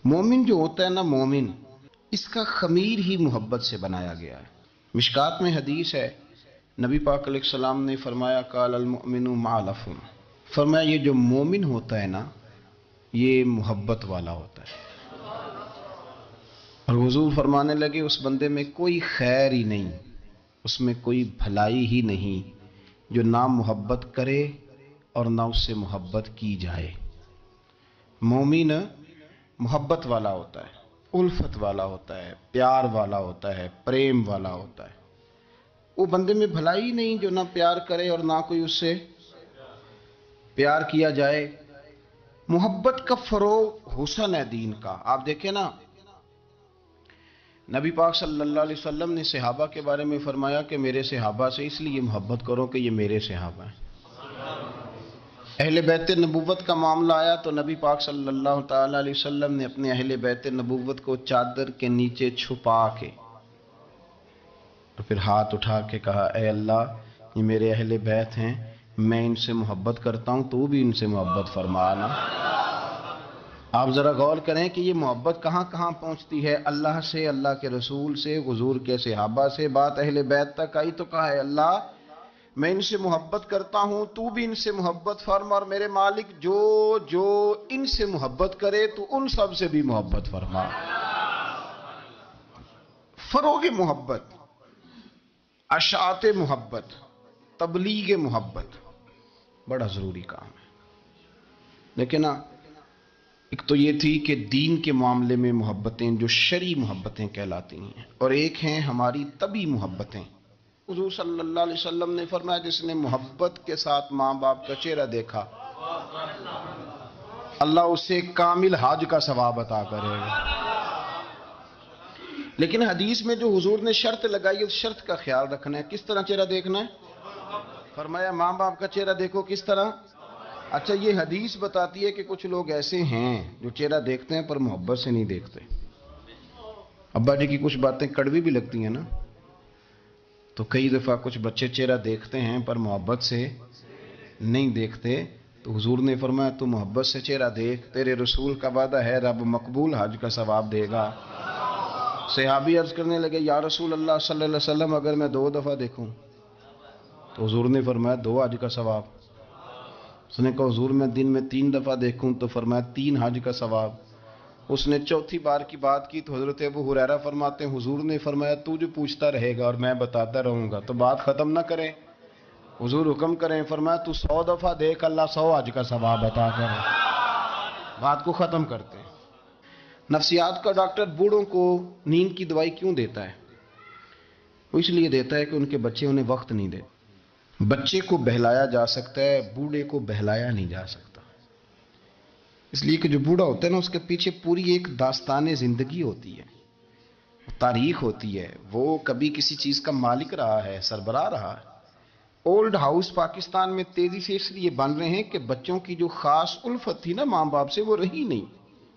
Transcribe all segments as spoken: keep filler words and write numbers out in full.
مومن جو ہوتا ہے نا مومن، اس کا خمیر ہی محبت سے بنایا گیا ہے۔ مشکات میں حدیث ہے، نبی پاک علیہ السلام نے فرمایا قال المؤمن معلف، فرمایا یہ جو مومن ہوتا ہے نا یہ محبت والا ہوتا ہے۔ اور حضور فرمانے لگے اس بندے میں کوئی خیر ہی نہیں، اس میں کوئی بھلائی ہی نہیں جو نہ محبت کرے اور نہ اس سے محبت کی جائے۔ مومن محبت والا ہوتا ہے، الفت والا ہوتا ہے، پیار والا ہوتا ہے، پریم والا ہوتا ہے۔ وہ بندے میں بھلائی نہیں جو نہ پیار کرے اور نہ کوئی اس سے پیار کیا جائے۔ محبت کا فروغ حسن ہے دین کا۔ آپ دیکھیں نا، نبی پاک صلی اللہ علیہ وسلم نے صحابہ کے بارے میں فرمایا کہ میرے صحابہ سے اس لیے محبت کرو کہ یہ میرے صحابہ ہیں۔ اہل بیت نبوت کا معاملہ آیا تو نبی پاک صلی اللہ تعالی علیہ وسلم نے اپنے اہل بیت نبوت کو چادر کے نیچے چھپا کے اور پھر ہاتھ اٹھا کے کہا، اے اللہ یہ میرے اہل بیت ہیں، میں ان سے محبت کرتا ہوں، تو بھی ان سے محبت فرمانا۔ آپ ذرا غور کریں کہ یہ محبت کہاں کہاں پہنچتی ہے، اللہ سے، اللہ کے رسول سے، حضور کے صحابہ سے، بات اہل بیت تک آئی تو کہا ہے اللہ میں ان سے محبت کرتا ہوں، تو بھی ان سے محبت فرما، اور میرے مالک جو جو ان سے محبت کرے تو ان سب سے بھی محبت فرما۔ فروغ محبت، اشاعت محبت، تبلیغ محبت بڑا ضروری کام ہے۔ لیکن نا ایک تو یہ تھی کہ دین کے معاملے میں محبتیں جو شرعی محبتیں کہلاتی ہیں، اور ایک ہیں ہماری طبعی محبتیں۔ حضور صلی اللہ علیہ وسلم نے فرمایا جس نے محبت کے ساتھ ماں باپ کا چہرہ دیکھا اللہ اسے کامل حج کا ثواب عطا کرے گا۔ لیکن حدیث میں جو حضور نے شرط لگائی اس شرط کا خیال رکھنا ہے۔ کس طرح چہرہ دیکھنا ہے؟ فرمایا ماں باپ کا چہرہ دیکھو۔ کس طرح؟ اچھا یہ حدیث بتاتی ہے کہ کچھ لوگ ایسے ہیں جو چہرہ دیکھتے ہیں پر محبت سے نہیں دیکھتے۔ ابا جی کی کچھ باتیں کڑوی بھی لگتی ہیں نا، تو کئی دفعہ کچھ بچے چہرہ دیکھتے ہیں پر محبت سے نہیں دیکھتے، تو حضور نے فرمایا تو محبت سے چہرہ دیکھ، تیرے رسول کا وعدہ ہے رب مقبول حج کا ثواب دے گا۔ صحابی عرض کرنے لگے یا رسول اللہ صلی اللہ علیہ وسلم اگر میں دو دفعہ دیکھوں؟ تو حضور نے فرمایا دو حج کا ثواب۔ اس نے کہا حضور میں دن میں تین دفعہ دیکھوں؟ تو فرمایا تین حج کا ثواب۔ اس نے چوتھی بار کی بات کی تو حضرت ابو ہریرہ فرماتے ہیں حضور نے فرمایا تو جو پوچھتا رہے گا اور میں بتاتا رہوں گا تو بات ختم نہ کریں۔ حضور حکم کریں، فرمایا تو سو دفعہ دیکھ اللہ سو حج کا ثواب عطا کرے۔ بات کو ختم کرتے ہیں۔ نفسیات کا ڈاکٹر بوڑھوں کو نیند کی دوائی کیوں دیتا ہے؟ وہ اس لیے دیتا ہے کہ ان کے بچے انہیں وقت نہیں دیتے۔ بچے کو بہلایا جا سکتا ہے، بوڑھے کو بہلایا نہیں جا سکتا، اس لیے کہ جو بوڑھا ہوتا ہے نا اس کے پیچھے پوری ایک داستان زندگی ہوتی ہے، تاریخ ہوتی ہے، وہ کبھی کسی چیز کا مالک رہا ہے، سربراہ رہا ہے۔ اولڈ ہاؤس پاکستان میں تیزی سے اس لیے بن رہے ہیں کہ بچوں کی جو خاص الفت تھی نا ماں باپ سے وہ رہی نہیں،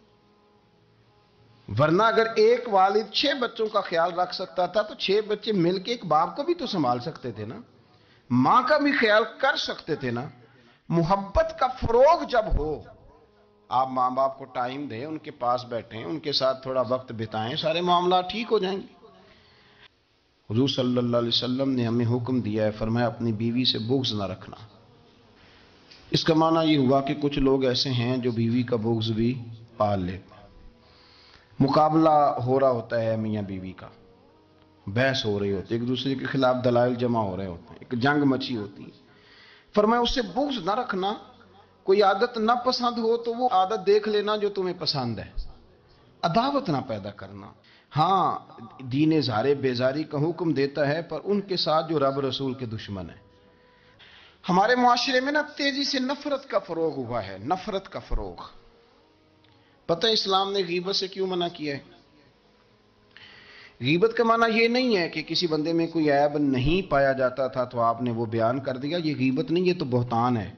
ورنہ اگر ایک والد چھ بچوں کا خیال رکھ سکتا تھا تو چھ بچے مل کے ایک باپ کو بھی تو سنبھال سکتے تھے نا، ماں کا بھی خیال کر سکتے تھے نا۔ محبت کا فروغ جب ہو، آپ ماں باپ کو ٹائم دیں، ان کے پاس بیٹھیں، ان کے ساتھ تھوڑا وقت بتائیں، سارے معاملات ٹھیک ہو جائیں گے۔ حضور صلی اللہ علیہ وسلم نے ہمیں حکم دیا ہے، فرمایا اپنی بیوی سے بغض نہ رکھنا۔ اس کا معنی یہ ہوا کہ کچھ لوگ ایسے ہیں جو بیوی کا بغض بھی پال لیتے ہیں۔ مقابلہ ہو رہا ہوتا ہے میاں بیوی کا، بحث ہو رہی ہوتی ہے، ایک دوسرے کے خلاف دلائل جمع ہو رہے ہوتے ہیں، ایک جنگ مچی ہوتی ہے۔ فرمایا اس سے بغض نہ رکھنا، کوئی عادت نہ پسند ہو تو وہ عادت دیکھ لینا جو تمہیں پسند ہے، عداوت نہ پیدا کرنا۔ ہاں دین اظہار بیزاری کا حکم دیتا ہے پر ان کے ساتھ جو رب رسول کے دشمن ہیں۔ ہمارے معاشرے میں نا تیزی سے نفرت کا فروغ ہوا ہے، نفرت کا فروغ۔ پتہ ہے اسلام نے غیبت سے کیوں منع کیا ہے؟ غیبت کا معنی یہ نہیں ہے کہ کسی بندے میں کوئی عیب نہیں پایا جاتا تھا تو آپ نے وہ بیان کر دیا، یہ غیبت نہیں، یہ تو بہتان ہے۔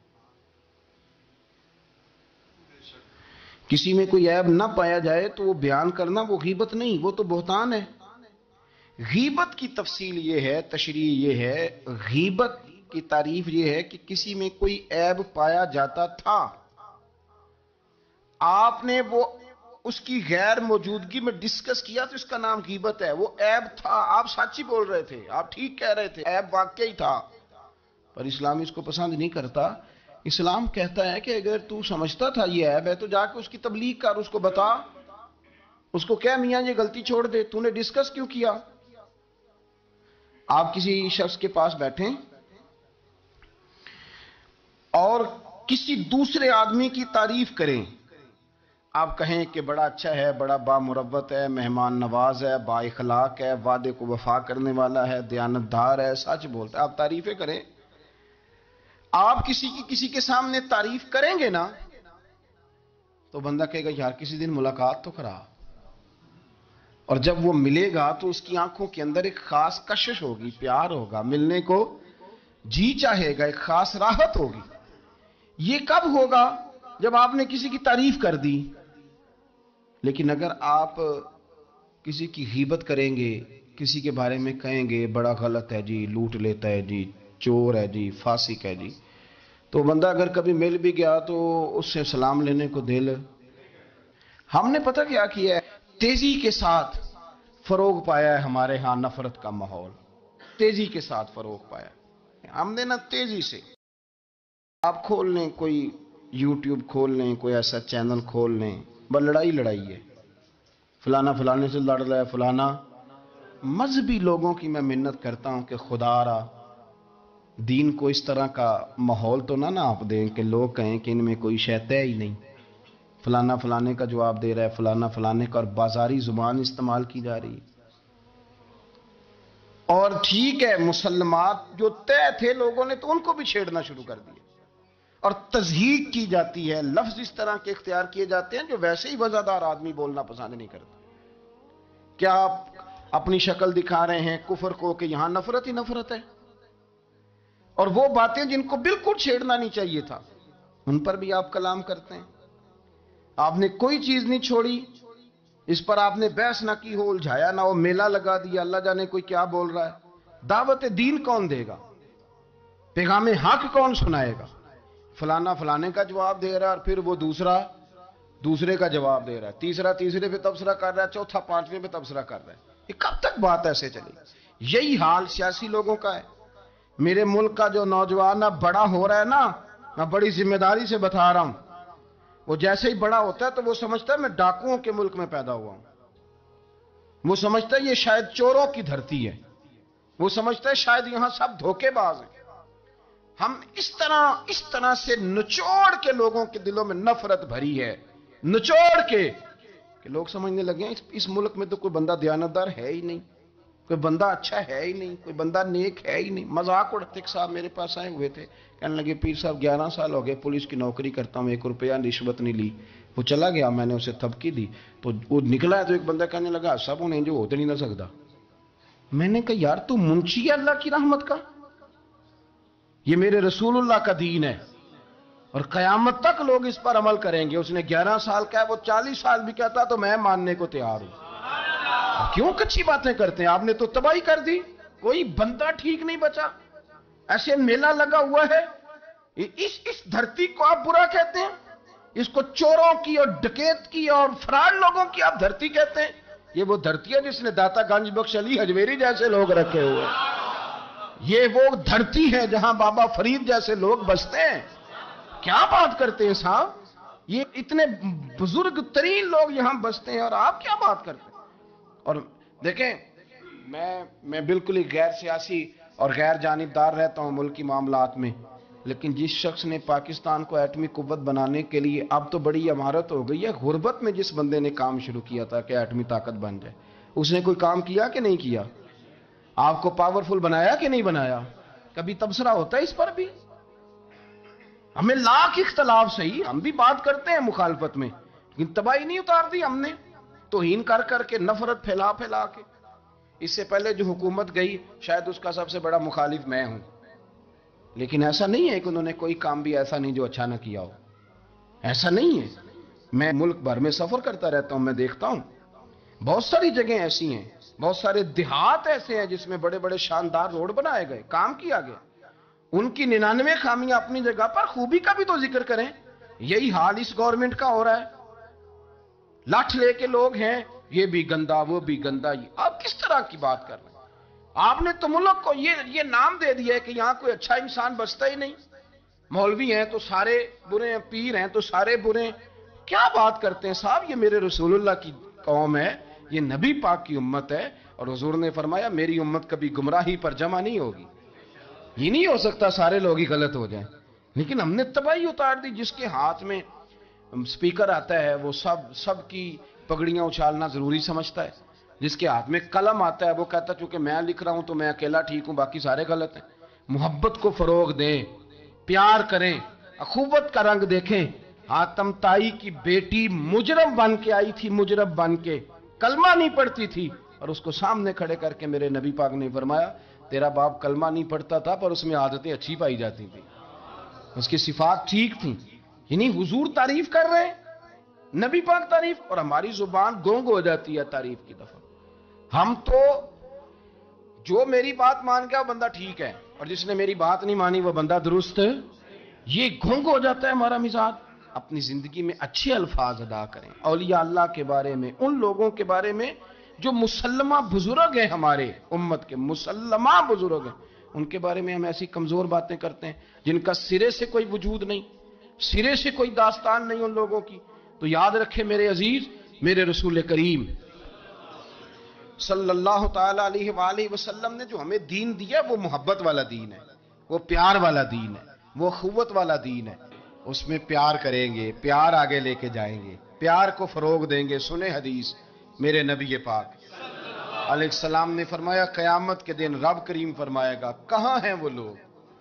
کسی میں کوئی عیب نہ پایا جائے تو وہ بیان کرنا وہ غیبت نہیں، وہ تو بہتان ہے۔ غیبت کی تفصیل یہ ہے، تشریح یہ ہے، غیبت کی تعریف یہ ہے کہ کسی میں کوئی عیب پایا جاتا تھا، آپ نے وہ اس کی غیر موجودگی میں ڈسکس کیا تو اس کا نام غیبت ہے. وہ عیب تھا، آپ سچ ہی بول رہے تھے، آپ ٹھیک کہہ رہے تھے، عیب واقعی تھا، پر اسلام اس کو پسند نہیں کرتا. اسلام کہتا ہے کہ اگر تو سمجھتا تھا یہ عیب ہے تو جا کے اس کی تبلیغ کر، اس کو بتا، اس کو کہہ میاں یہ غلطی چھوڑ دے، تو نے ڈسکس کیوں کیا؟ آپ کسی شخص کے پاس بیٹھیں اور کسی دوسرے آدمی کی تعریف کریں، آپ کہیں کہ بڑا اچھا ہے، بڑا بامروت ہے، مہمان نواز ہے، با اخلاق ہے، وعدے کو وفا کرنے والا ہے، دیانتدار ہے، سچ بولتا ہے، آپ تعریفیں کریں. آپ کسی کی کسی کے سامنے تعریف کریں گے نا تو بندہ کہے گا یار کسی دن ملاقات تو کرا، اور جب وہ ملے گا تو اس کی آنکھوں کے اندر ایک خاص کشش ہوگی، پیار ہوگا، ملنے کو جی چاہے گا، ایک خاص راحت ہوگی. یہ کب ہوگا؟ جب آپ نے کسی کی تعریف کر دی. لیکن اگر آپ کسی کی غیبت کریں گے، کسی کے بارے میں کہیں گے بڑا غلط ہے جی، لوٹ لیتا ہے جی، چور ہے جی، فاسق ہے جی، تو بندہ اگر کبھی مل بھی گیا تو اس سے سلام لینے کو دل. ہم نے پتہ کیا کیا ہے؟ تیزی کے ساتھ فروغ پایا ہے ہمارے ہاں نفرت کا ماحول، تیزی کے ساتھ فروغ پایا ہم نے نا، تیزی سے. آپ کھول لیں، کوئی یوٹیوب کھول لیں، کوئی ایسا چینل کھول لیں، بس لڑائی لڑائی ہے، فلانا فلانے سے لڑ رہا ہے، فلانا. مذہبی لوگوں کی میں منت کرتا ہوں کہ خدا را دین کو اس طرح کا ماحول تو نہ نہ آپ دیں کہ لوگ کہیں کہ ان میں کوئی شے ہے ہی نہیں، فلانا فلانے کا جواب دے رہا ہے، فلانا فلانے کا، اور بازاری زبان استعمال کی جا رہی ہے. اور ٹھیک ہے مسلمات جو طے تھے لوگوں نے تو ان کو بھی چھیڑنا شروع کر دیا، اور تضحیق کی جاتی ہے، لفظ اس طرح کے اختیار کیے جاتے ہیں جو ویسے ہی وزادار آدمی بولنا پسند نہیں کرتا. کیا آپ اپنی شکل دکھا رہے ہیں کفر کو کہ یہاں نفرت ہی نفرت ہے، اور وہ باتیں جن کو بالکل چھیڑنا نہیں چاہیے تھا ان پر بھی آپ کلام کرتے ہیں. آپ نے کوئی چیز نہیں چھوڑی، اس پر آپ نے بحث نہ کی ہو، الجھایا نہ ہو، میلہ لگا دیا، اللہ جانے کوئی کیا بول رہا ہے. دعوت دین کون دے گا؟ پیغام حق کون سنائے گا؟ فلانا فلانے کا جواب دے رہا ہے، اور پھر وہ دوسرا دوسرے کا جواب دے رہا ہے، تیسرا تیسرے پہ تبصرہ کر رہا ہے، چوتھا پانچویں پہ تبصرہ کر رہا ہے. یہ کب تک بات ایسے چلے گی؟ یہی حال سیاسی لوگوں کا ہے. میرے ملک کا جو نوجوان اب بڑا ہو رہا ہے نا، میں بڑی ذمہ داری سے بتا رہا ہوں، وہ جیسے ہی بڑا ہوتا ہے تو وہ سمجھتا ہے میں ڈاکوؤں کے ملک میں پیدا ہوا ہوں، وہ سمجھتا ہے یہ شاید چوروں کی دھرتی ہے، وہ سمجھتا ہے شاید یہاں سب دھوکے باز ہیں. ہم اس طرح اس طرح سے نچوڑ کے لوگوں کے دلوں میں نفرت بھری ہے، نچوڑ کے کہ لوگ سمجھنے لگے ہیں اس ملک میں تو کوئی بندہ دیانتدار ہے ہی نہیں، کوئی بندہ اچھا ہے ہی نہیں، کوئی بندہ نیک ہے ہی نہیں. مذاق اڑتے صاحب میرے پاس آئے ہوئے تھے، کہنے لگے پیر صاحب گیارہ سال ہو گئے پولیس کی نوکری کرتا ہوں، ایک روپیہ رشوت نہیں لی. وہ چلا گیا، میں نے اسے تھپکی دی تو وہ نکلا ہے، تو ایک بندہ کہنے لگا سب انہیں جو ہوتے نہیں نہ سکتا. میں نے کہا یار تو منشی ہے اللہ کی رحمت کا، یہ میرے رسول اللہ کا دین ہے اور قیامت تک لوگ اس پر عمل کریں گے. اس نے گیارہ سال کا ہے، وہ چالیس سال بھی کہتا تو میں ماننے کو تیار ہوں. کیوں کچھی باتیں کرتے ہیں؟ آپ نے تو تباہی کر دی، کوئی بندہ ٹھیک نہیں بچا. ایسے میلہ لگا ہوا ہے، اس اس دھرتی کو آپ برا کہتے ہیں، اس کو چوروں کی اور ڈکیت کی اور فراڈ لوگوں کی آپ دھرتی کہتے ہیں. یہ وہ دھرتی ہے جس نے داتا گنج بخش علی حجویری جیسے لوگ رکھے ہوئے، یہ وہ دھرتی ہے جہاں بابا فرید جیسے لوگ بستے ہیں. کیا بات کرتے ہیں صاحب؟ یہ اتنے بزرگ ترین لوگ یہاں بستے ہیں اور آپ کیا بات کرتے ہیں؟ اور دیکھیں میں میں بالکل ہی غیر سیاسی اور غیر جانبدار رہتا ہوں ملکی معاملات میں، لیکن جس شخص نے پاکستان کو ایٹمی قوت بنانے کے لیے، اب تو بڑی عمارت ہو گئی ہے، غربت میں جس بندے نے کام شروع کیا تھا کہ ایٹمی طاقت بن جائے، اس نے کوئی کام کیا کہ نہیں کیا؟ آپ کو پاورفل بنایا کہ نہیں بنایا؟ کبھی تبصرہ ہوتا ہے اس پر بھی؟ ہمیں لاکھ اختلاف صحیح، ہم بھی بات کرتے ہیں مخالفت میں، لیکن تباہی نہیں اتار دی ہم نے، توہین کر کر کے، نفرت پھیلا پھیلا کے. اس سے پہلے جو حکومت گئی شاید اس کا سب سے بڑا مخالف میں ہوں، لیکن ایسا نہیں ہے کہ انہوں نے کوئی کام بھی ایسا نہیں جو اچھا نہ کیا ہو، ایسا نہیں ہے. میں ملک بھر میں سفر کرتا رہتا ہوں، میں دیکھتا ہوں بہت ساری جگہیں ایسی ہیں، بہت سارے دیہات ایسے ہیں جس میں بڑے بڑے شاندار روڈ بنائے گئے، کام کیا گیا. ان کی ننانوے خامیاں اپنی جگہ پر، خوبی کا بھی تو ذکر کریں. یہی حال اس گورنمنٹ کا ہو رہا ہے. लाठ लेके लोग हैं, ये भी गंदा वो भी गंदा। ये आप किस तरह की बात कर रहे हैं? आपने तो मुल्क को ये ये नाम दे दिया है कि यहां कोई अच्छा इंसान बचता ही नहीं। मौलवी हैं तो सारे बुरे हैं, पीर हैं तो सारे बुरे हैं। क्या बात करते हैं साहब, ये मेरे रसूलुल्लाह की कौम है, ये नबी पाक की उम्मत है। और हुजूर ने फरमाया मेरी उम्मत कभी गुमराही पर जमा नहीं होगी। ये नहीं हो सकता सारे लोग ही गलत हो जाएं। लेकिन हमने तबाही उतार दी। जिसके हाथ में स्पीकर आता है वो सब सब की पगड़ियां उछालना जरूरी समझता है। जिसके हाथ में कलम आता है वो कहता है चूंकि मैं लिख रहा हूं तो मैं अकेला ठीक हूं, बाकी सारे गलत हैं। मोहब्बत को फरोग दें, प्यार करें, अखुवत का रंग देखें। आतम ताई की बेटी मुजरम बन के आई थी, मुजरम बन के कलमा नहीं पढ़ती थी, और उसको सामने खड़े करके मेरे नबी पाक ने फरमाया तेरा बाप कलमा नहीं पढ़ता था पर उसमें आदतें अच्छी पाई जाती थी, उसकी सिफात ठीक थी। यानी हुजूर तारीफ कर रहे हैं, नबी पाक तारीफ, और हमारी जुबान गोंग हो जाती है तारीफ की दफा। हम तो जो मेरी बात मान गया वो बंदा ठीक है, और जिसने मेरी बात नहीं मानी वो बंदा दुरुस्त, ये घोंग हो जाता है हमारा मिजाज। अपनी जिंदगी में अच्छे अल्फाज अदा करें औलिया अल्लाह के बारे में, उन लोगों के बारे में जो मुसल्लमा बुजुर्ग हैं, हमारे उम्मत के मुसल्लमा बुजुर्ग हैं, उनके बारे में हम ऐसी कमजोर बातें करते हैं जिनका सिरे से कोई वजूद नहीं, सिरे से कोई दास्तान नहीं उन लोगों की। तो याद रखें मेरे अजीज, मेरे रसूल करीम सल्लल्लाहु ताला अलैहि वसल्लम ने जो हमें दीन दिया वो मोहब्बत वाला दीन है, वो प्यार वाला दीन है, वो अखुवत वाला दीन है। उसमें प्यार करेंगे, प्यार आगे लेके जाएंगे, प्यार को फरोग देंगे। सुने हदीस मेरे नबी पाक अलैहिस्सलाम ने फरमाया कयामत के दिन रब करीम फरमाएगा कहां हैं वो लोग।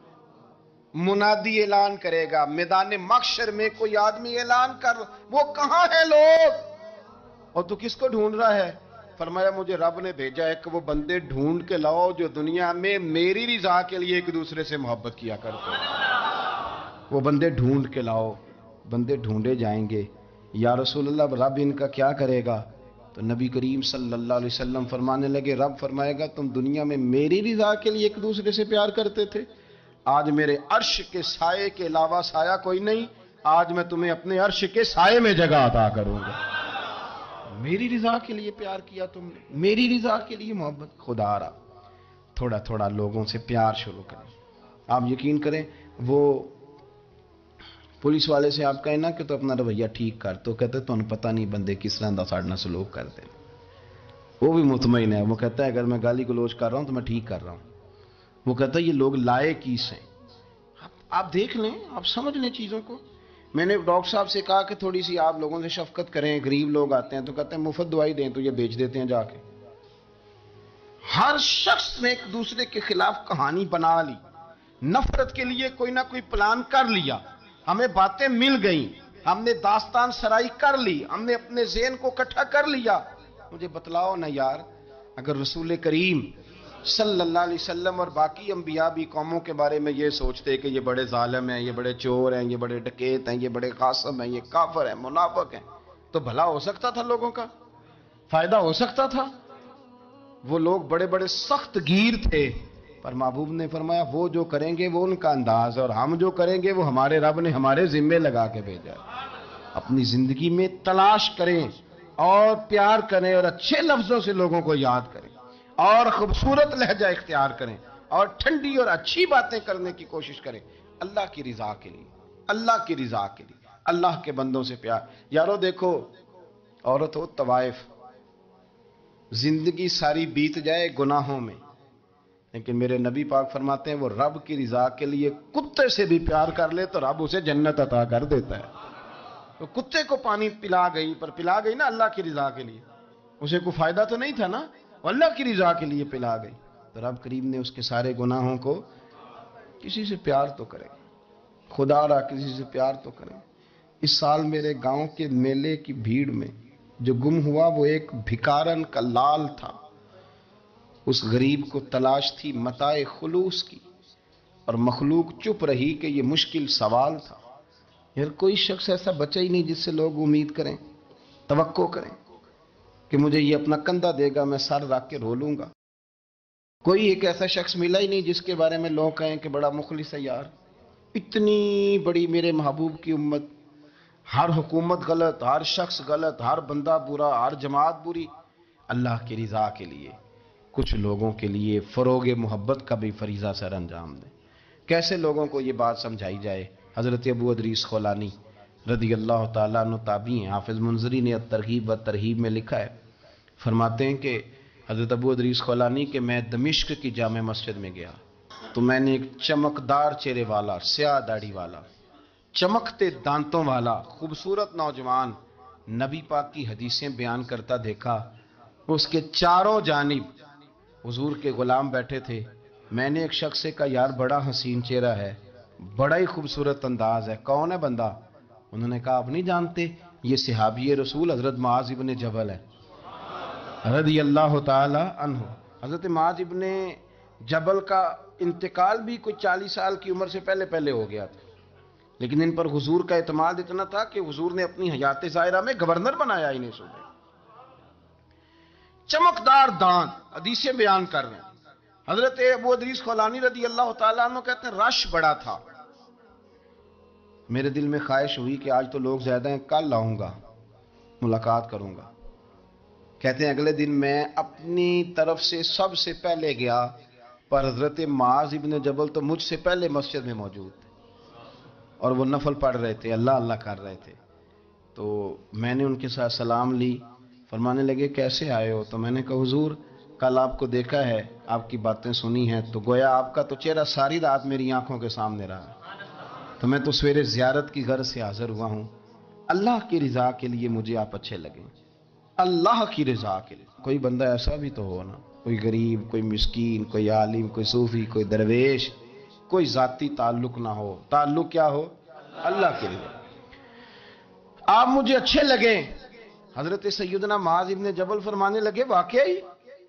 मुनादी ऐलान करेगा मैदान महशर में, कोई आदमी ऐलान कर वो कहां है लोग। और तू किसको ढूंढ रहा है? फरमाया मुझे रब ने भेजा है कि वो बंदे ढूंढ के लाओ जो दुनिया में मेरी रिजा के लिए एक दूसरे से मोहब्बत किया करते हैं। वो बंदे ढूंढ के लाओ। बंदे ढूंढे जाएंगे। या रसूलल्लाह रब इनका क्या करेगा? तो नबी करीम सल्लल्लाहु अलैहि वसल्लम फरमाने लगे रब फरमाएगा तुम दुनिया में मेरी रिजा के लिए एक दूसरे से प्यार करते थे, आज मेरे अर्श के साये के अलावा साया कोई नहीं, आज मैं तुम्हें अपने अर्श के साये में जगह अता करूंगा। मेरी रिजा के लिए प्यार किया तुमने, मेरी रिजा के लिए मोहब्बत। खुदा रा थोड़ा थोड़ा लोगों से प्यार शुरू करें। आप यकीन करें वो पुलिस वाले से आप कहें ना कि तो अपना रवैया ठीक कर, तो कहते तुम पता नहीं बंदे किस तरह का साढ़े नाल सलूक करते हैं। वो भी मुतमईन है, वो कहता है अगर मैं गाली गलोच कर रहा हूं तो मैं ठीक कर रहा हूं। वो कहता है ये लोग लाए किस हैं। आप, आप देख लें, आप समझ लें चीजों को। मैंने डॉक्टर साहब से कहा कि थोड़ी सी आप लोगों से शफकत करें, गरीब लोग आते हैं तो कहते हैं मुफ्त दवाई दें तो ये बेच देते हैं जाके। हर शख्स ने एक दूसरे के खिलाफ कहानी बना ली, नफरत के लिए कोई ना कोई प्लान कर लिया, हमें बातें मिल गई, हमने दास्तान सराई कर ली, हमने अपने ज़हन को इकट्ठा कर लिया। मुझे बतलाओ ना यार, अगर रसूल करीम सल्लल्लाहु अलैहि वसल्लम और बाकी अंबिया भी कौमों के बारे में ये सोचते कि ये बड़े जालिम हैं, ये बड़े चोर हैं, ये बड़े डकैत हैं, ये बड़े कासिम हैं, ये काफिर हैं, मुनाफिक हैं, तो भला हो सकता था, लोगों का फायदा हो सकता था। वो लोग बड़े बड़े सख्त गिर थे, पर महबूब ने फरमाया वो जो करेंगे वो उनका अंदाज, और हम जो करेंगे वो हमारे रब ने हमारे जिम्मे लगा के भेजा। अपनी जिंदगी में तलाश करें और प्यार करें और अच्छे लफ्जों से लोगों को याद करें और खूबसूरत लहजा इख्तियार करें और ठंडी और अच्छी बातें करने की कोशिश करें अल्लाह की रिजा के लिए, अल्लाह की रिजा के लिए, अल्लाह के बंदों से प्यार। यारो देखो, औरत हो तवाइफ, जिंदगी सारी बीत जाए गुनाहों में, लेकिन मेरे नबी पाक फरमाते हैं वो रब की रिजा के लिए कुत्ते से भी प्यार कर ले तो रब उसे जन्नत अता कर देता है। तो कुत्ते को पानी पिला गई, पर पिला गई ना अल्लाह की रिजा के लिए, उसे कोई फायदा तो नहीं था ना, अल्लाह की रिजा के लिए पिला गई। तो रब करीम ने उसके सारे गुनाहों को, किसी से प्यार तो करें, खुदा रा किसी से प्यार तो करें। इस साल मेरे गांव के मेले की भीड़ में जो गुम हुआ वो एक भिकारन का लाल था। उस गरीब को तलाश थी मताए खुलूस की, और मखलूक चुप रही कि ये मुश्किल सवाल था। यार कोई शख्स ऐसा बचा ही नहीं जिससे लोग उम्मीद करें, तवक्को करें कि मुझे ये अपना कंधा देगा, मैं सर रख के रो लूंगा। कोई एक ऐसा शख्स मिला ही नहीं जिसके बारे में लोग कहें कि बड़ा मुखलिस है। यार इतनी बड़ी मेरे महबूब की उम्मत, ہر حکومت غلط، ہر شخص غلط، ہر بندہ برا، ہر جماعت بری، اللہ کی رضا کے لیے کچھ لوگوں کے لیے فروغ محبت کا بھی فریضہ سر انجام دیں۔ کیسے لوگوں کو یہ بات سمجھائی جائے؟ حضرت ابو ادریس خولانی رضی اللہ تعالیٰ عنہ تابعی ہیں۔ حافظ منذری نے الترغیب و ترہیب میں لکھا ہے، فرماتے ہیں کہ حضرت ابو ادریس خولانی کہ میں دمشق کی جامع مسجد میں گیا تو میں نے ایک چمکدار چہرے والا، سیاہ داڑھی والا، چمکتے دانتوں والا خوبصورت نوجوان نبی پاک کی حدیثیں بیان کرتا دیکھا۔ اس کے چاروں جانب حضور کے غلام بیٹھے تھے۔ میں نے ایک شخص سے کہا یار بڑا حسین چہرہ ہے، بڑا ہی خوبصورت انداز ہے، کون ہے بندہ؟ انہوں نے کہا آپ نہیں جانتے، یہ صحابی رسول حضرت معاذ ابن جبل ہے رضی اللہ تعالی عنہ۔ حضرت معاذ ابن جبل کا انتقال بھی کوئی چالیس سال کی عمر سے پہلے پہلے ہو گیا تھا، لیکن ان پر حضور کا اعتماد اتنا تھا کہ حضور نے اپنی حیات ظاہرہ میں گورنر بنایا انہیں صوبے۔ چمکدار دانت، حدیثیں بیان کر رہے ہیں۔ حضرت ابو ادریس خولانی رضی اللہ تعالیٰ عنہ کہتے ہیں رش بڑا تھا، میرے دل میں خواہش ہوئی کہ آج تو لوگ زیادہ ہیں، کل آؤں گا ملاقات کروں گا۔ کہتے ہیں اگلے دن میں اپنی طرف سے سب سے پہلے گیا، پر حضرت معاذ ابن جبل تو مجھ سے پہلے مسجد میں موجود تھے اور وہ نفل پڑھ رہے تھے، اللہ اللہ کر رہے تھے۔ تو میں نے ان کے ساتھ سلام لی، فرمانے لگے کیسے آئے ہو؟ تو میں نے کہا حضور کل آپ کو دیکھا ہے، آپ کی باتیں سنی ہیں، تو گویا آپ کا تو چہرہ ساری رات میری آنکھوں کے سامنے رہا، تو میں تو سویرے زیارت کی غرض سے حاضر ہوا ہوں۔ اللہ کی رضا کے لیے مجھے آپ اچھے لگیں، اللہ کی رضا کے لیے۔ کوئی بندہ ایسا بھی تو ہو نا، کوئی غریب، کوئی مسکین، کوئی عالم، کوئی صوفی، کوئی درویش، کوئی ذاتی تعلق نہ ہو، تعلق کیا ہو؟ اللہ کے لیے۔ آپ مجھے اچھے لگیں۔ حضرت سیدنا معاذ ابن جبل فرمانے لگے واقعی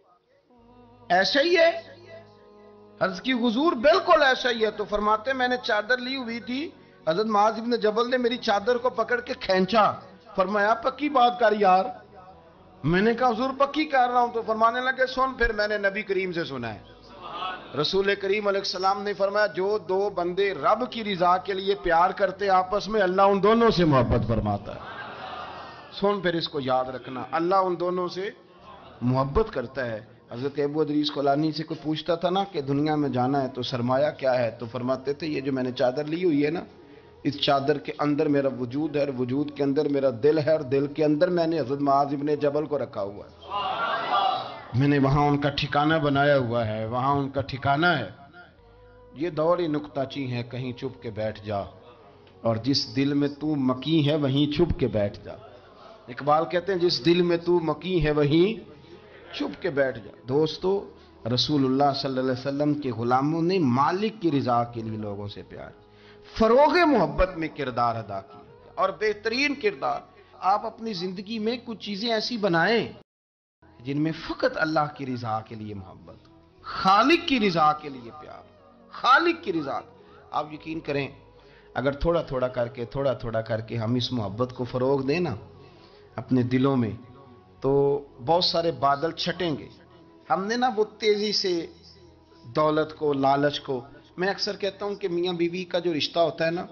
ایسا ہی ہے؟ عرض کی حضور بالکل ایسا ہی ہے۔ تو فرماتے میں نے چادر لی ہوئی تھی، حضرت معاذ ابن جبل نے میری چادر کو پکڑ کے کھینچا، فرمایا پکی بات کر یار۔ میں نے کہا حضور پکی کر رہا ہوں۔ تو فرمانے لگے سن پھر میں نے نبی کریم سے سنا ہے، رسول کریم علیہ السلام نے فرمایا جو دو بندے رب کی رضا کے لیے پیار کرتے آپس میں، اللہ ان دونوں سے محبت فرماتا ہے۔ سن پھر اس کو یاد رکھنا، اللہ ان دونوں سے محبت کرتا ہے۔ حضرت ابو ادریس خولانی سے کوئی پوچھتا تھا نا کہ دنیا میں جانا ہے تو سرمایہ کیا ہے، تو فرماتے تھے یہ جو میں نے چادر لی ہوئی ہے نا، اس چادر کے اندر میرا وجود ہے اور وجود کے اندر میرا دل ہے اور دل کے اندر میں نے حضرت معاذ ابن جبل کو رکھا ہوا ہے، میں نے وہاں ان کا ٹھکانہ بنایا ہوا ہے، وہاں ان کا ٹھکانہ ہے۔ یہ دوڑی نکتہ چی ہے، کہیں چھپ کے بیٹھ جا، اور جس دل میں تو مکی ہے وہیں چھپ کے بیٹھ جا۔ اقبال کہتے ہیں جس دل میں تو مکی ہے وہیں چھپ کے بیٹھ جا۔ دوستو رسول اللہ صلی اللہ علیہ وسلم کے غلاموں نے مالک کی رضا کے لیے لوگوں سے پیار، فروغ محبت میں کردار ادا کیا، اور بہترین کردار۔ آپ اپنی زندگی میں کچھ چیزیں ایسی بنائیں جن میں فقط اللہ کی رضا کے لیے محبت، خالق کی رضا کے لیے پیار، خالق کی رضا۔ آپ یقین کریں اگر تھوڑا تھوڑا کر کے تھوڑا تھوڑا کر کے ہم اس محبت کو فروغ دیں نا اپنے دلوں میں، تو بہت سارے بادل چھٹیں گے۔ ہم نے نا وہ تیزی سے دولت کو، لالچ کو، میں اکثر کہتا ہوں کہ میاں بیوی کا جو رشتہ ہوتا ہے نا،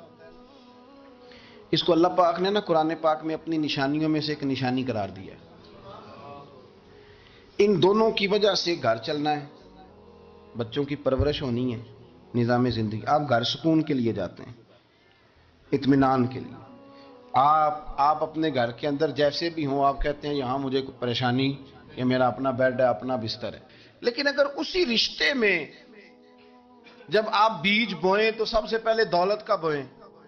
اس کو اللہ پاک نے نا قرآن پاک میں اپنی نشانیوں میں سے ایک نشانی قرار دیا ہے۔ ان دونوں کی وجہ سے گھر چلنا ہے، بچوں کی پرورش ہونی ہے، نظام زندگی۔ آپ گھر سکون کے لیے جاتے ہیں، اطمینان کے لیے۔ آپ آپ اپنے گھر کے اندر جیسے بھی ہوں، آپ کہتے ہیں یہاں مجھے کوئی پریشانی، یہ میرا اپنا بیڈ ہے، اپنا بستر ہے۔ لیکن اگر اسی رشتے میں جب آپ بیج بوئیں تو سب سے پہلے دولت کا بوئیں۔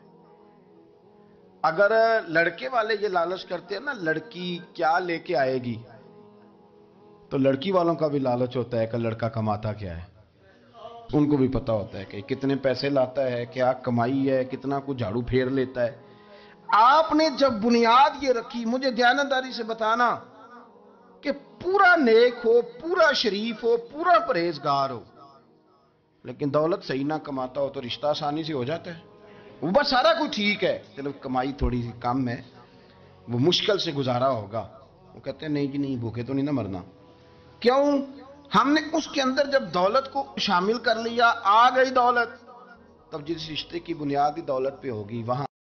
اگر لڑکے والے یہ لالچ کرتے ہیں نا لڑکی کیا لے کے آئے گی، تو لڑکی والوں کا بھی لالچ ہوتا ہے کہ لڑکا کماتا کیا ہے، ان کو بھی پتا ہوتا ہے کہ کتنے پیسے لاتا ہے، کیا کمائی ہے، کتنا کچھ جھاڑو پھیر لیتا ہے۔ آپ نے جب بنیاد یہ رکھی، مجھے دیانتداری سے بتانا کہ پورا نیک ہو، پورا شریف ہو، پورا پرہیزگار ہو، لیکن دولت صحیح نہ کماتا ہو تو رشتہ آسانی سے ہو جاتا ہے۔ وہ بس سارا کچھ ٹھیک ہے، چلو کمائی تھوڑی سی کم ہے، وہ مشکل سے گزارا ہوگا، وہ کہتے ہیں نہیں جی نہیں، بھوکے تو نہیں نہ مرنا۔ کیوں؟ ہم نے اس کے اندر جب دولت کو شامل کر لیا، آ گئی دولت، تب جس رشتے کی بنیاد ہی دولت پہ ہوگی وہاں